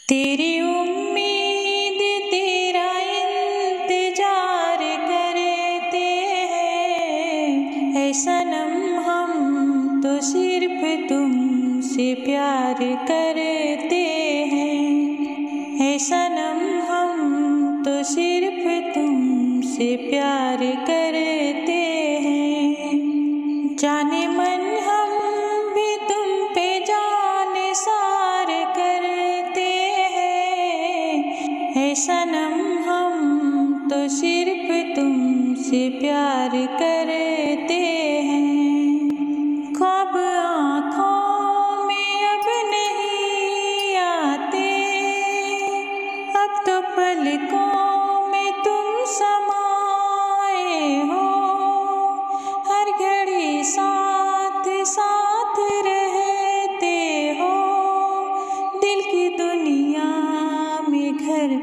तेरी उम्मीद तेरा इंतजार करते हैं, ऐ सनम हम तो सिर्फ तुमसे प्यार करते हैं, ऐ सनम हम तो सिर्फ तुमसे प्यार करते हैं। जाने मन हम भी तुम पे जान सार करते हैं, ऐ सनम हम तो सिर्फ तुमसे प्यार करते हैं। ख्वाब आँखों में अब नहीं आते, अब तो पलकों में तुम समाए हो, हर घड़ी साथ साथ रहते हो, दिल की दुनिया में घर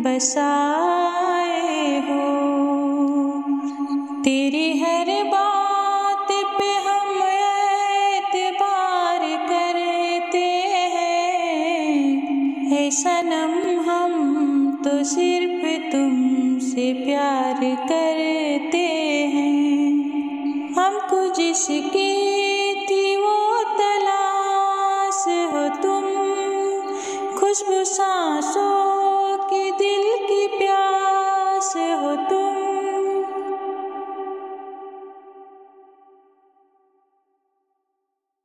बसाए हो। तेरी हर बात पे हम एतबार करते हैं, ऐ सनम हम तो सिर्फ तुमसे प्यार करते हैं। हमको जिसकी थी वो तलाश हो तुम, खुशबू सांसों